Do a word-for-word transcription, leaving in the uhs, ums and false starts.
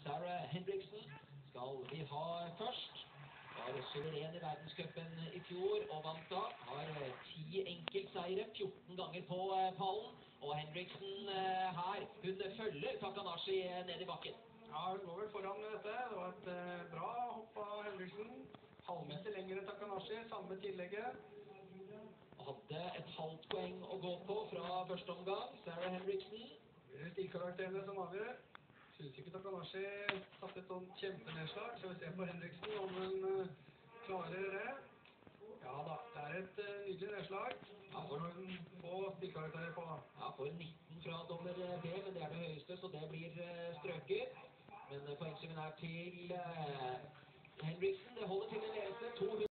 Sarah Hendriksen skal vi ha først. Var suveren i verdenscupen i fjor og vant da. Har ti enkeltseire, fjorten ganger på pallen. Og Hendriksen her, hun følger Takanashi ned i bakken. Ja, hun går vel foran med dette. Det var et eh, bra hopp av Hendriksen. Halvmeter lengre enn Takanashi, samme tillegget. Hadde et halvt poeng å gå på fra første omgang, Sarah Hendriksen. Det er stilkarakterene som avgjør. Synes ikke Takanashi satte et sånt kjempenedslag, så vi ser på Hendriksen om hun uh, klarer det. Ja da, det er et uh, nydelig nedslag. Ja, får hun få stilkarakterer på. Ja, får nitten fra dommer B, men det er det høyeste, så det blir uh, strøket. Men uh, poengsummen er til uh, Hendriksen. Det holder til en ledelse. to hundre